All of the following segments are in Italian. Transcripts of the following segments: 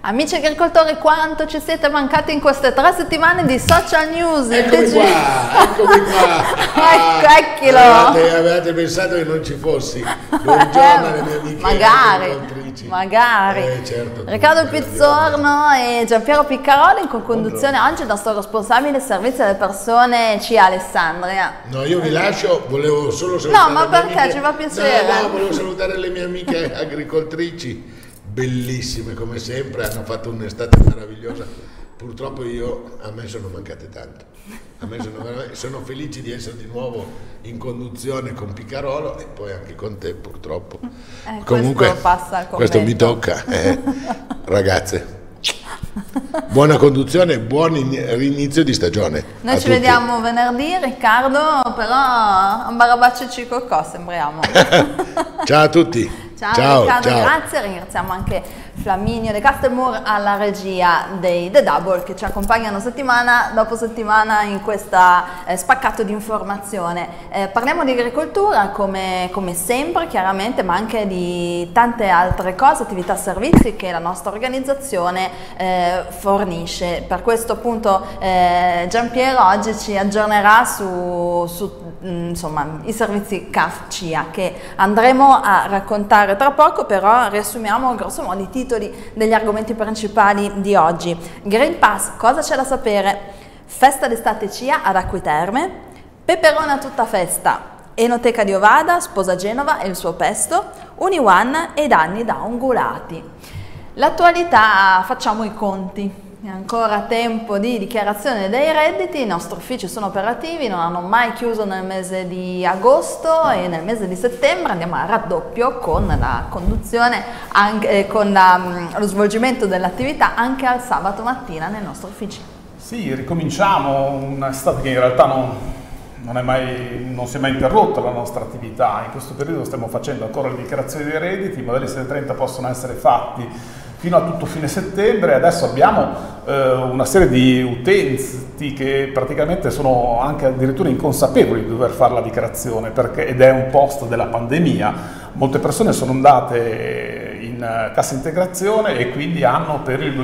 Amici agricoltori, quanto ci siete mancati in queste 3 settimane di social news? Eccomi qua. Eccolo. Avevate pensato che non ci fossi? Buongiorno alle mie amiche agricoltrici. Magari. Certo, Riccardo Pizzorno e Giampiero Piccaroli in conduzione oggi il nostro responsabile servizio alle persone CIA Alessandria. No, io vi lascio, volevo solo salutare. No, ma perché? Amiche. Ci fa piacere. No, volevo salutare le mie amiche agricoltrici. Bellissime come sempre, hanno fatto un'estate meravigliosa. Purtroppo a me sono mancate tanto. Sono felice di essere di nuovo in conduzione con Piccarolo e poi anche con te purtroppo. Comunque questo passa al questo mi tocca, ragazze. Buona conduzione e buon inizio di stagione. Noi ci vediamo venerdì, Riccardo, però un barabaccio ci cocò sembriamo. Ciao a tutti. Ciao Riccardo, grazie, ringraziamo anche Flaminio De Castelmour alla regia dei The Double che ci accompagnano settimana dopo settimana in questo spaccato di informazione. Parliamo di agricoltura come sempre chiaramente, ma anche di tante altre cose, attività, servizi che la nostra organizzazione fornisce. Per questo appunto Giampiero oggi ci aggiornerà su insomma, i servizi CAF CIA che andremo a raccontare tra poco, però riassumiamo grosso modo i titoli degli argomenti principali di oggi. Green Pass, cosa c'è da sapere? Festa d'estate CIA ad Acquiterme, peperone a tutta festa, Enoteca di Ovada, sposa Genova e il suo pesto, Unione e danni da ungulati. L'attualità, facciamo i conti. È ancora tempo di dichiarazione dei redditi, i nostri uffici sono operativi, non hanno mai chiuso nel mese di agosto e nel mese di settembre andiamo a raddoppio con la conduzione, con lo svolgimento dell'attività anche al sabato mattina nei nostri uffici. Sì, ricominciamo un'estate che in realtà non si è mai interrotta la nostra attività. In questo periodo stiamo facendo ancora le dichiarazioni dei redditi, i modelli 730 possono essere fatti fino a tutto fine settembre. Adesso abbiamo una serie di utenti che praticamente sono anche addirittura inconsapevoli di dover fare la dichiarazione ed è un post della pandemia. Molte persone sono andate in cassa integrazione e quindi hanno per il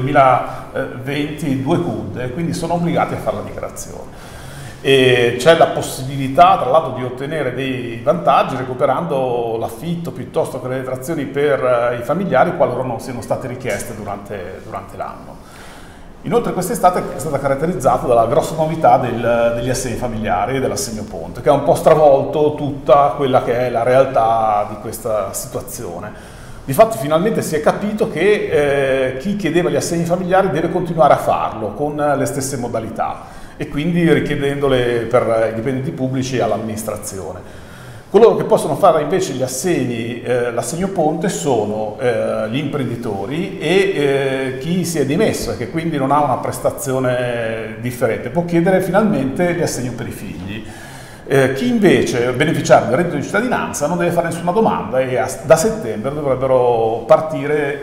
2020 2 CUD e quindi sono obbligati a fare la dichiarazione. E c'è la possibilità tra l'altro di ottenere dei vantaggi recuperando l'affitto piuttosto che le detrazioni per i familiari qualora non siano state richieste durante l'anno. Inoltre quest'estate è stata caratterizzata dalla grossa novità degli assegni familiari e dell'assegno ponte, che ha un po' stravolto tutta quella che è la realtà di questa situazione. Difatti finalmente si è capito che chi chiedeva gli assegni familiari deve continuare a farlo con le stesse modalità e quindi richiedendole per i dipendenti pubblici all'amministrazione. Coloro che possono fare invece gli assegni, l'assegno ponte sono gli imprenditori e chi si è dimesso e che quindi non ha una prestazione differente, può chiedere finalmente gli assegni per i figli. Chi invece beneficiario del reddito di cittadinanza non deve fare nessuna domanda e da settembre dovrebbero partire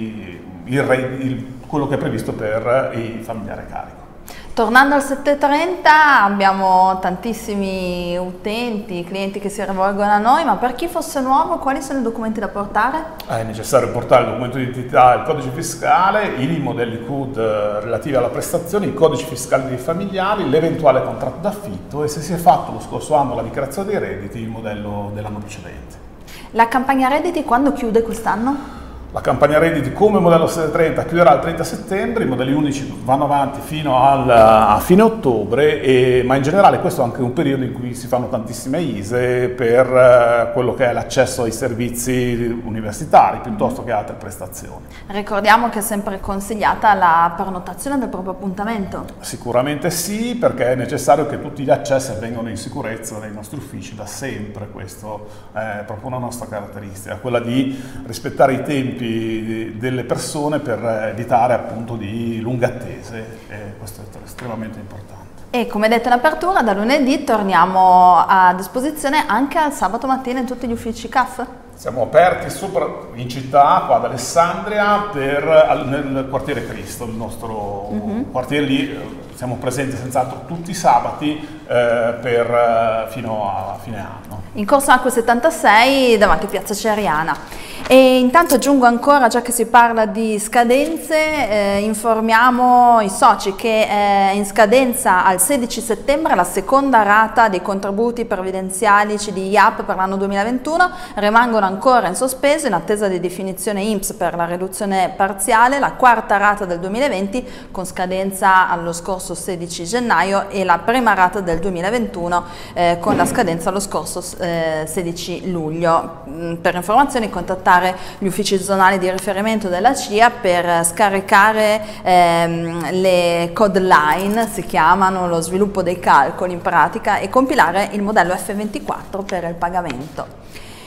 quello che è previsto per i familiari a carico. Tornando al 730 abbiamo tantissimi utenti, clienti che si rivolgono a noi, ma per chi fosse nuovo quali sono i documenti da portare? È necessario portare il documento di identità, il codice fiscale, i modelli CUD relativi alla prestazione, i codici fiscali dei familiari, l'eventuale contratto d'affitto e se si è fatto lo scorso anno la dichiarazione dei redditi, il modello dell'anno precedente. La campagna redditi quando chiude quest'anno? La campagna redditi come modello 730 chiuderà il 30 settembre, i modelli unici vanno avanti fino a fine ottobre, ma in generale questo è anche un periodo in cui si fanno tantissime ISE per quello che è l'accesso ai servizi universitari piuttosto che altre prestazioni. Ricordiamo che è sempre consigliata la prenotazione del proprio appuntamento? Sicuramente sì, perché è necessario che tutti gli accessi avvengano in sicurezza nei nostri uffici da sempre, questo è proprio una nostra caratteristica, quella di rispettare i tempi delle persone per evitare appunto di lunghe attese e questo è estremamente importante. E come detto in apertura, da lunedì torniamo a disposizione anche al sabato mattina in tutti gli uffici CAF? Siamo aperti in città, qua ad Alessandria, nel quartiere Cristo, il nostro quartiere lì. Siamo presenti senz'altro tutti i sabati fino a fine anno. In Corso Acque 76 davanti a Piazza Ceriana. E intanto aggiungo ancora, già che si parla di scadenze, informiamo i soci che è in scadenza al 16 settembre la seconda rata dei contributi previdenziali CDI-IAP per l'anno 2021, rimangono ancora in sospeso in attesa di definizione INPS per la riduzione parziale, la quarta rata del 2020 con scadenza allo scorso 16 gennaio e la prima rata del 2021 con la scadenza allo scorso 16 luglio. Per informazioni contattare gli uffici zonali di riferimento della CIA per scaricare le code line, si chiamano, lo sviluppo dei calcoli in pratica, e compilare il modello F24 per il pagamento.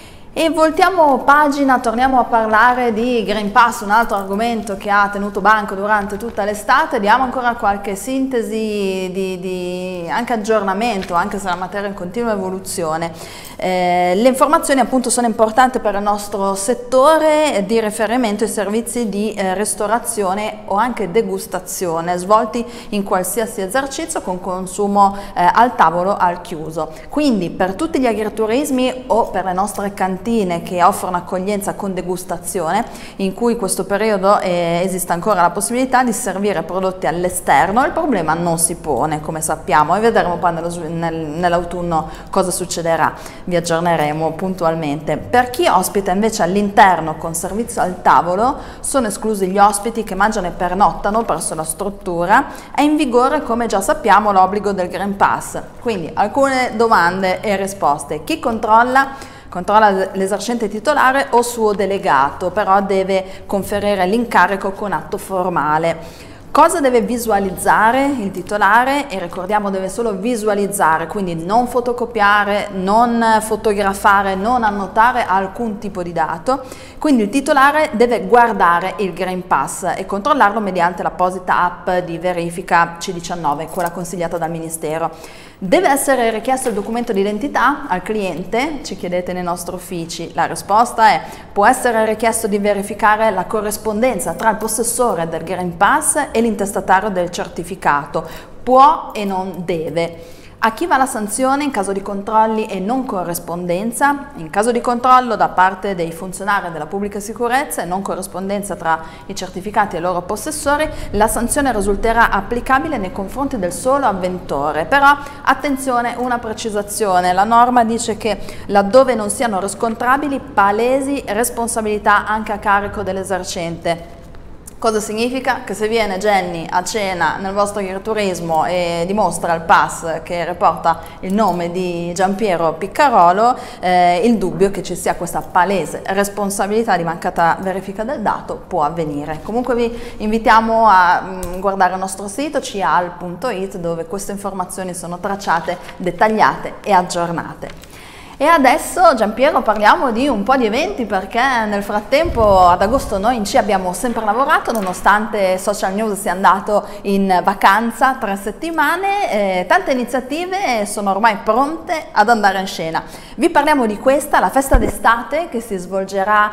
E voltiamo pagina, torniamo a parlare di Green Pass, un altro argomento che ha tenuto banco durante tutta l'estate. Diamo ancora qualche sintesi di anche aggiornamento, anche se la materia è in continua evoluzione. Le informazioni appunto sono importanti per il nostro settore di riferimento ai servizi di ristorazione o anche degustazione svolti in qualsiasi esercizio con consumo al tavolo al chiuso. Quindi per tutti gli agriturismi o per le nostre cantine che offrono accoglienza con degustazione, in cui in questo periodo esiste ancora la possibilità di servire prodotti all'esterno, il problema non si pone, come sappiamo, e vedremo poi nell'autunno cosa succederà. Vi aggiorneremo puntualmente. Per chi ospita invece all'interno con servizio al tavolo, sono esclusi gli ospiti che mangiano e pernottano presso la struttura. È in vigore, come già sappiamo, l'obbligo del Green Pass. Quindi alcune domande e risposte. Chi controlla l'esercente titolare o suo delegato, però deve conferire l'incarico con atto formale. Cosa deve visualizzare il titolare? E ricordiamo, deve solo visualizzare, quindi non fotocopiare, non fotografare, non annotare alcun tipo di dato. Quindi il titolare deve guardare il Green Pass e controllarlo mediante l'apposita app di verifica C19, quella consigliata dal Ministero. Deve essere richiesto il documento di identità al cliente? Ci chiedete nei nostri uffici. La risposta è: può essere richiesto di verificare la corrispondenza tra il possessore del Green Pass e l'intestatario del certificato. Può e non deve. A chi va la sanzione in caso di controlli e non corrispondenza? In caso di controllo da parte dei funzionari della pubblica sicurezza e non corrispondenza tra i certificati e i loro possessori, la sanzione risulterà applicabile nei confronti del solo avventore. Però attenzione, una precisazione: la norma dice che laddove non siano riscontrabili palesi responsabilità anche a carico dell'esercente. Cosa significa? Che se viene Jenny a cena nel vostro agriturismo e dimostra il pass che riporta il nome di Giampiero Piccarolo, il dubbio che ci sia questa palese responsabilità di mancata verifica del dato può avvenire. Comunque vi invitiamo a guardare il nostro sito cial.it, dove queste informazioni sono tracciate, dettagliate e aggiornate. E adesso, Giampiero, parliamo di un po' di eventi, perché nel frattempo ad agosto noi in C abbiamo sempre lavorato, nonostante Social News sia andato in vacanza 3 settimane, tante iniziative sono ormai pronte ad andare in scena. Vi parliamo di questa, la festa d'estate, che si svolgerà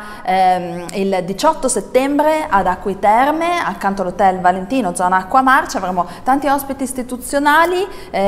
il 18 settembre ad Acqui Terme, accanto all'Hotel Valentino, zona Acqua Marcia. Avremo tanti ospiti istituzionali,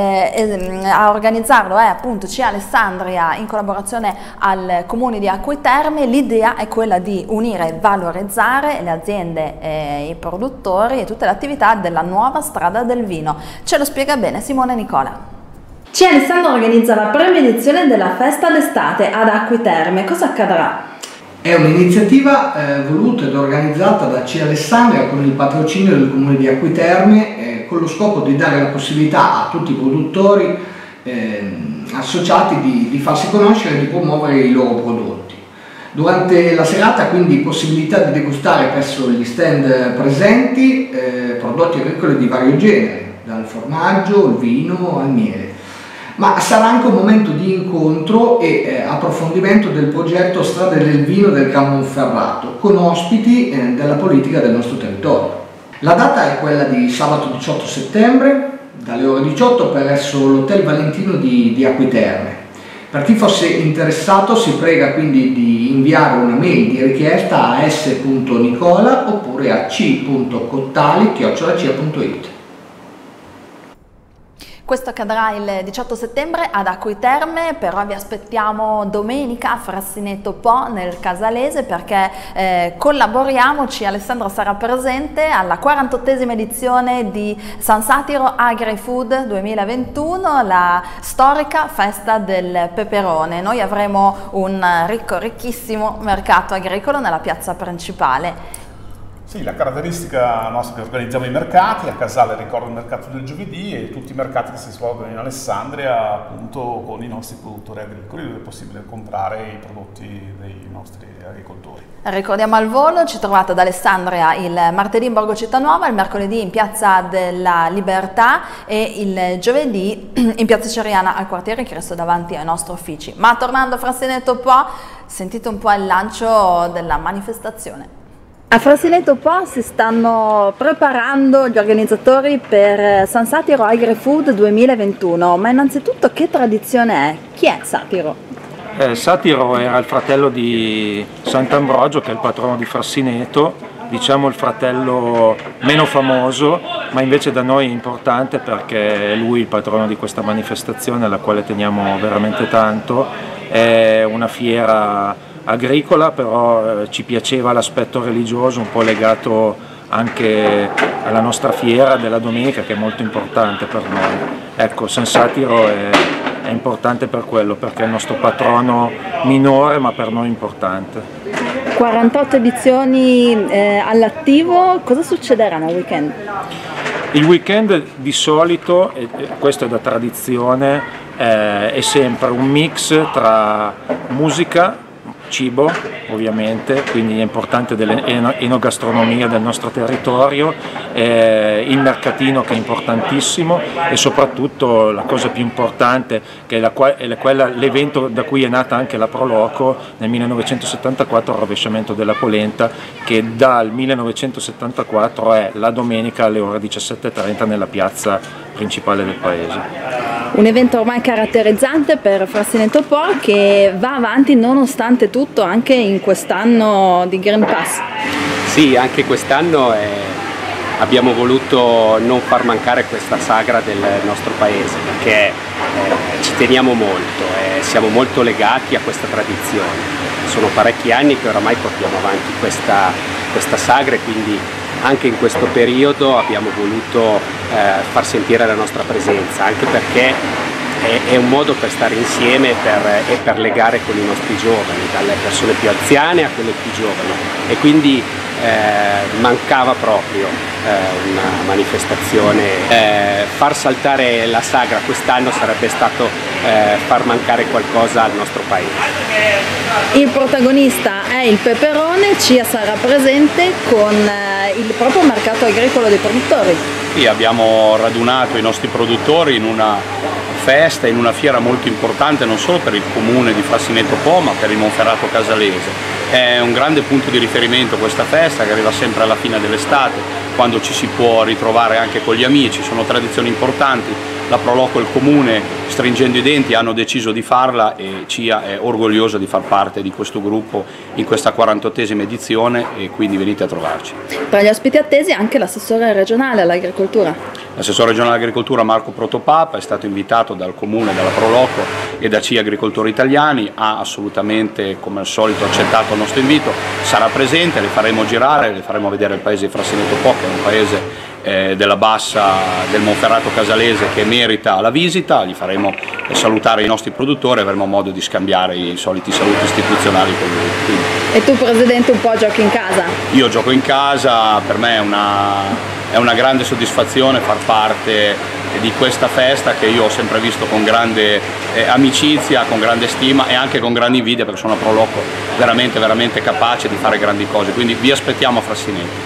a organizzarlo è appunto C Alessandria in collaborazione al comune di Acqui Terme. L'idea è quella di unire e valorizzare le aziende, i produttori e tutte le attività della nuova strada del vino. Ce lo spiega bene Simone Nicola. C Alessandria organizza la prima edizione della festa d'estate ad Acqui Terme. Cosa accadrà? È un'iniziativa voluta ed organizzata da C Alessandria con il patrocinio del comune di Acqui Terme, con lo scopo di dare la possibilità a tutti i produttori associati di farsi conoscere e di promuovere i loro prodotti. Durante la serata quindi possibilità di degustare presso gli stand presenti prodotti agricoli di vario genere, dal formaggio, al vino, al miele. Ma sarà anche un momento di incontro e approfondimento del progetto Strade del Vino del Gran Monferrato, con ospiti della politica del nostro territorio. La data è quella di sabato 18 settembre, dalle ore 18 presso l'Hotel Valentino di Acqui Terme. Per chi fosse interessato si prega quindi di inviare una mail di richiesta a s.nicola oppure a c.cottali@cia.it. Questo accadrà il 18 settembre ad Acqui Terme, però vi aspettiamo domenica a Frassineto Po nel Casalese perché collaboriamoci. Alessandra sarà presente alla 48esima edizione di San Satiro Agri-Food 2021, la storica festa del peperone. Noi avremo un ricchissimo mercato agricolo nella piazza principale. Sì, la caratteristica nostra è che organizziamo i mercati, a Casale ricordo il mercato del giovedì e tutti i mercati che si svolgono in Alessandria appunto con i nostri produttori agricoli dove è possibile comprare i prodotti dei nostri agricoltori. Ricordiamo al volo, ci trovate ad Alessandria il martedì in Borgo Città Nuova, il mercoledì in Piazza della Libertà e il giovedì in Piazza Ceriana al quartiere Cristo davanti ai nostri uffici. Ma tornando a Frassineto Po, sentite un po' il lancio della manifestazione. A Frassineto Po si stanno preparando gli organizzatori per San Satiro Agri-Food 2021, ma innanzitutto che tradizione è? Chi è Satiro? Satiro era il fratello di Sant'Ambrogio, che è il patrono di Frassineto, diciamo il fratello meno famoso, ma invece da noi è importante perché è lui il patrono di questa manifestazione alla quale teniamo veramente tanto. È una fiera agricola, però ci piaceva l'aspetto religioso un po' legato anche alla nostra fiera della domenica, che è molto importante per noi. Ecco, San Satiro è importante per quello, perché è il nostro patrono minore ma per noi importante. 48 edizioni all'attivo, cosa succederà nel weekend? Il weekend di solito, e questo è da tradizione, è sempre un mix tra musica, cibo ovviamente, quindi è importante dell'enogastronomia del nostro territorio, il mercatino che è importantissimo e soprattutto la cosa più importante che è l'evento da cui è nata anche la Proloco nel 1974, il rovesciamento della polenta, che dal 1974 è la domenica alle ore 17:30 nella piazza principale del paese. Un evento ormai caratterizzante per Frassineto Po che va avanti nonostante tutto anche in quest'anno di Green Pass. Sì, anche quest'anno abbiamo voluto non far mancare questa sagra del nostro paese perché ci teniamo molto, siamo molto legati a questa tradizione. Sono parecchi anni che oramai portiamo avanti questa sagra e quindi anche in questo periodo abbiamo voluto far sentire la nostra presenza, anche perché è un modo per stare insieme e per legare con i nostri giovani, dalle persone più anziane a quelle più giovani, e quindi mancava proprio una manifestazione. Far saltare la sagra quest'anno sarebbe stato far mancare qualcosa al nostro paese. Il protagonista è il peperone, CIA sarà presente con il proprio mercato agricolo dei produttori. Sì, abbiamo radunato i nostri produttori in una festa, in una fiera molto importante non solo per il comune di Frassineto Po ma per il Monferrato Casalese. È un grande punto di riferimento questa festa che arriva sempre alla fine dell'estate, quando ci si può ritrovare anche con gli amici, sono tradizioni importanti. La Proloco e il comune, stringendo i denti, hanno deciso di farla e CIA è orgogliosa di far parte di questo gruppo in questa 48esima edizione e quindi venite a trovarci. Tra gli ospiti attesi anche l'assessore regionale all'agricoltura. L'assessore regionale all'agricoltura Marco Protopapa è stato invitato dal comune, dalla Proloco e da CIA Agricoltori Italiani, ha assolutamente come al solito accettato il nostro invito, sarà presente, le faremo girare, le faremo vedere il paese di Frassineto Po, che è un paese della bassa del Monferrato Casalese che merita la visita, gli faremo salutare i nostri produttori e avremo modo di scambiare i soliti saluti istituzionali con lui. Quindi. E tu Presidente un po' giochi in casa? Io gioco in casa, per me è una grande soddisfazione far parte di questa festa che io ho sempre visto con grande amicizia, con grande stima e anche con grande invidia perché sono una Proloco veramente capace di fare grandi cose, quindi vi aspettiamo a Frassineto.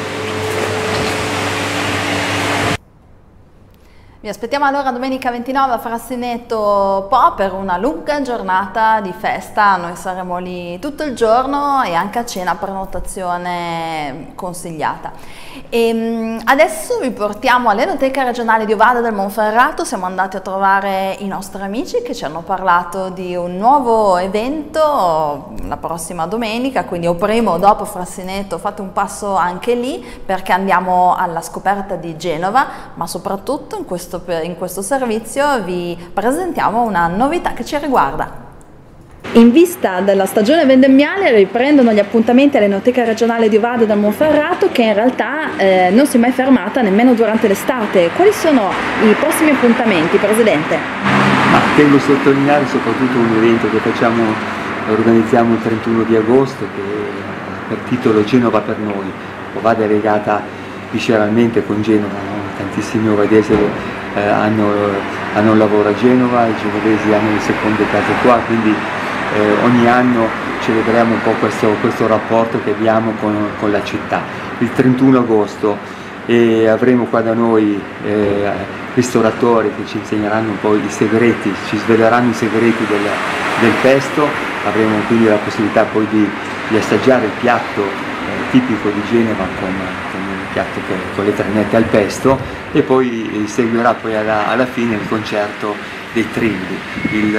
Vi aspettiamo allora domenica 29 a Frassineto Po per una lunga giornata di festa, noi saremo lì tutto il giorno e anche a cena, prenotazione consigliata. E adesso vi portiamo all'Enoteca regionale di Ovada del Monferrato, siamo andati a trovare i nostri amici che ci hanno parlato di un nuovo evento la prossima domenica, quindi o prima o dopo Frassineto fate un passo anche lì perché andiamo alla scoperta di Genova, ma soprattutto in questo in questo servizio vi presentiamo una novità che ci riguarda. In vista della stagione vendemmiale riprendono gli appuntamenti all'Enoteca regionale di Vado del Monferrato, che in realtà non si è mai fermata nemmeno durante l'estate. Quali sono i prossimi appuntamenti, Presidente? Tengo a sottolineare soprattutto un evento che organizziamo il 31 di agosto, che per titolo Genova per noi. Vado è legata visceralmente con Genova, no? Tantissimi ovadesi hanno un lavoro a Genova, i genovesi hanno le seconde case qua, quindi ogni anno celebriamo un po' questo rapporto che abbiamo con la città. Il 31 agosto avremo qua da noi ristoratori che ci insegneranno un po' i segreti, ci sveleranno i segreti del pesto, avremo quindi la possibilità poi di assaggiare il piatto tipico di Genova con il piatto con le trenette al pesto, e poi seguirà poi alla fine il concerto dei Trilli,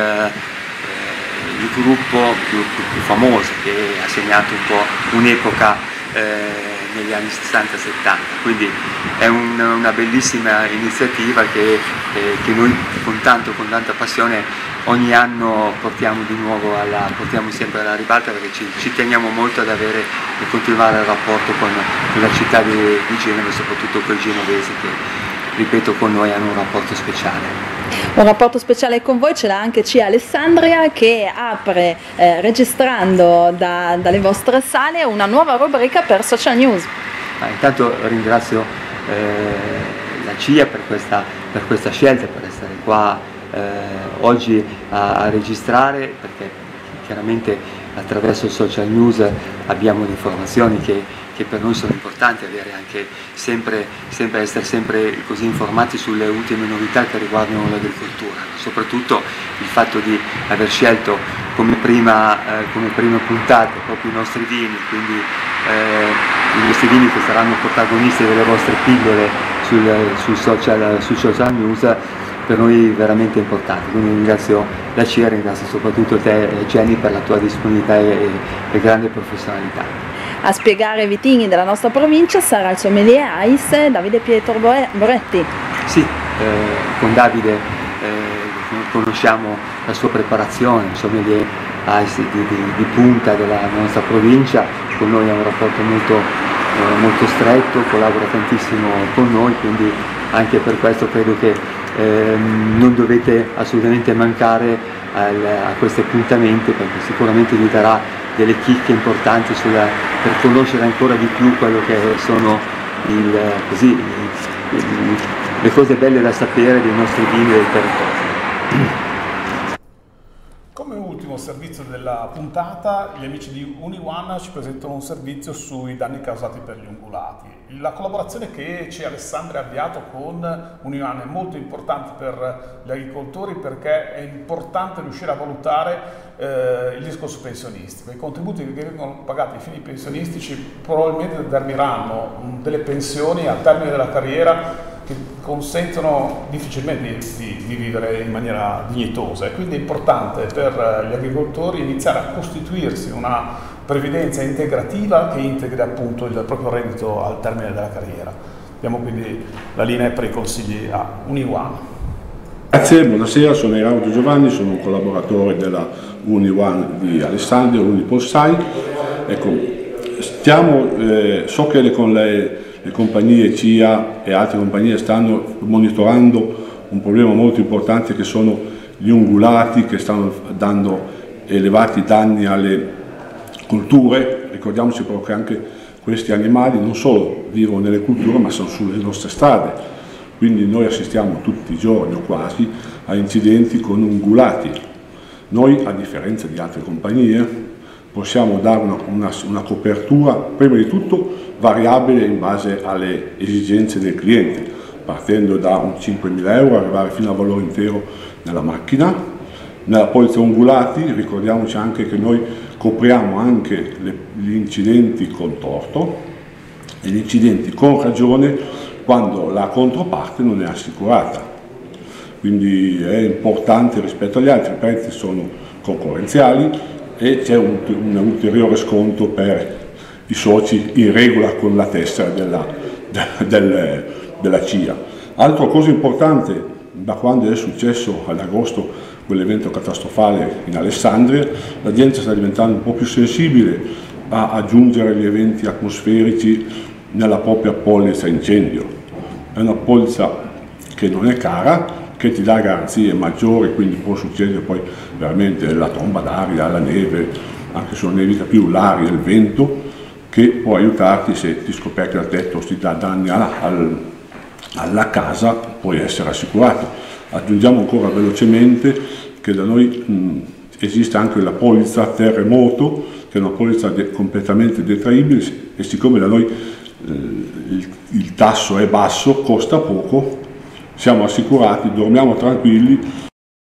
il gruppo più famoso che ha segnato un po' un'epoca negli anni 60-70, quindi è una bellissima iniziativa che noi con tanta passione ogni anno portiamo sempre alla ribalta, perché ci teniamo molto ad avere e continuare il rapporto con la città di Genova e soprattutto con i genovesi che, ripeto, con noi hanno un rapporto speciale. Un rapporto speciale con voi ce l'ha anche CIA Alessandria, che apre registrando dalle vostre sale una nuova rubrica per Social News. Intanto ringrazio la CIA per questa scelta, per essere qua oggi a registrare, perché chiaramente attraverso il Social News abbiamo le informazioni che per noi sono importanti, avere anche essere sempre così informati sulle ultime novità che riguardano l'agricoltura, soprattutto il fatto di aver scelto come prima puntata proprio i nostri vini, quindi i nostri vini che saranno protagonisti delle vostre pillole sul social news, per noi veramente importante. Quindi ringrazio la CIA, ringrazio soprattutto te Jenny per la tua disponibilità e grande professionalità. A spiegare i vitigni della nostra provincia sarà il sommelier AIS Davide Pietro Boretti. Sì, con Davide conosciamo la sua preparazione, il sommelier AIS di punta della nostra provincia, con noi ha un rapporto molto stretto, collabora tantissimo con noi, quindi anche per questo credo che non dovete assolutamente mancare a questi appuntamenti, perché sicuramente vi darà delle chicche importanti per conoscere ancora di più quello che sono le cose belle da sapere dei nostri vini del territorio. Come ultimo servizio della puntata, gli amici di UniOne ci presentano un servizio sui danni causati per gli ungulati. La collaborazione che CIA Alessandria ha avviato con UniOne è molto importante per gli agricoltori, perché è importante riuscire a valutare il discorso pensionistico. I contributi che vengono pagati ai fini pensionistici probabilmente determineranno delle pensioni al termine della carriera che consentono difficilmente di vivere in maniera dignitosa, e quindi è importante per gli agricoltori iniziare a costituirsi una previdenza integrativa che integri appunto il proprio reddito al termine della carriera. Diamo quindi la linea per i consigli a UniOne. Grazie, buonasera, sono Eraudo Giovanni, sono un collaboratore della UniOne di Alessandria, UniPolSai. Ecco, so che con le compagnie CIA e altre compagnie stanno monitorando un problema molto importante, che sono gli ungulati, che stanno dando elevati danni alle colture. Ricordiamoci però che anche questi animali non solo vivono nelle culture, ma sono sulle nostre strade, quindi noi assistiamo tutti i giorni o quasi a incidenti con ungulati. Noi, a differenza di altre compagnie, possiamo dare una copertura, prima di tutto variabile in base alle esigenze del cliente, partendo da un 5.000 euro, arrivare fino al valore intero nella macchina. Nella polizza ungulati ricordiamoci anche che noi copriamo anche gli incidenti con torto e gli incidenti con ragione quando la controparte non è assicurata. Quindi è importante rispetto agli altri, i prezzi sono concorrenziali e c'è un ulteriore sconto per i soci in regola con la tessera della CIA. Altra cosa importante, da quando è successo ad agosto quell'evento catastrofale in Alessandria, la gente sta diventando un po' più sensibile a aggiungere gli eventi atmosferici nella propria polizza incendio. È una polizza che non è cara, che ti dà garanzie maggiori, quindi può succedere poi veramente la tromba d'aria, la neve, anche se non nevica più, l'aria, il vento, che può aiutarti se ti scoperchia il tetto o ti dà danni alla casa, puoi essere assicurato. Aggiungiamo ancora velocemente che da noi esiste anche la polizza terremoto, che è una polizza completamente detraibile, e siccome da noi il tasso è basso, costa poco, siamo assicurati, dormiamo tranquilli.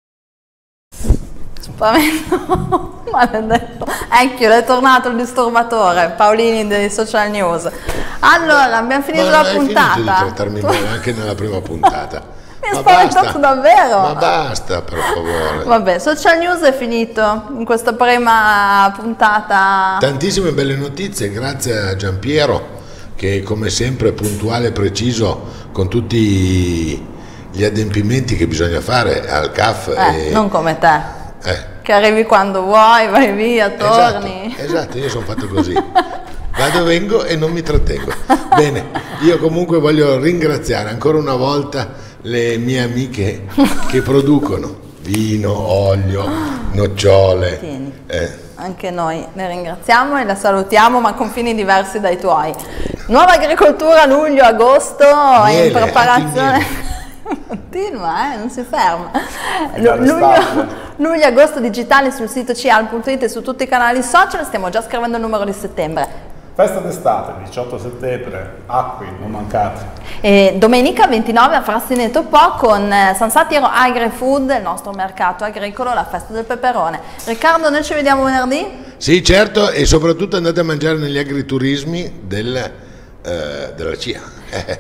Spavento, maledetto. Ecco, è tornato il disturbatore, Paolini dei Social News. Allora, abbiamo finito la puntata. Finito di trattarmi male anche nella prima puntata. Mi ha spaventato davvero. Ma basta, per favore. Vabbè, Social News è finito in questa prima puntata. Tantissime belle notizie, grazie a Giampiero, che come sempre è puntuale e preciso con tutti gli adempimenti che bisogna fare al CAF. Non come te. Che arrivi quando vuoi, vai via, torni. Esatto, io sono fatto così. Vado, vengo e non mi trattengo. Bene, io comunque voglio ringraziare ancora una volta le mie amiche che producono vino, olio, nocciole. Anche noi le ringraziamo e la salutiamo, ma con fini diversi dai tuoi. Nuova agricoltura luglio-agosto in preparazione. Continua, non si ferma. Luglio-agosto digitale sul sito cial.it e su tutti i canali social. Stiamo già scrivendo il numero di settembre. Festa d'estate, 18 settembre, acqui, non mancate. E domenica 29 a Frassineto Po con San Satiro Agri-Food, il nostro mercato agricolo, la festa del peperone. Riccardo, noi ci vediamo venerdì? Sì, certo, e soprattutto andate a mangiare negli agriturismi della CIA.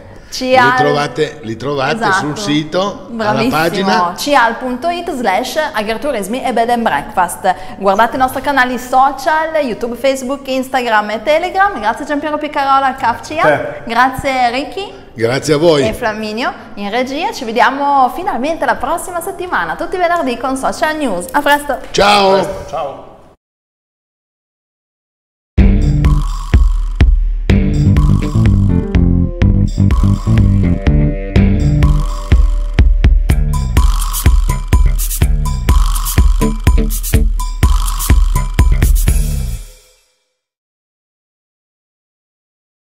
Li trovate esatto, sul sito, alla pagina cial.it/agriturismi e bed and breakfast. Guardate i nostri canali social, YouTube, Facebook, Instagram e Telegram. Grazie Giampiero Piccarola al CAF CIA, grazie Ricky, grazie a voi e Flamminio in regia. Ci vediamo finalmente la prossima settimana, tutti i venerdì con Social News. A presto, ciao. Ciao.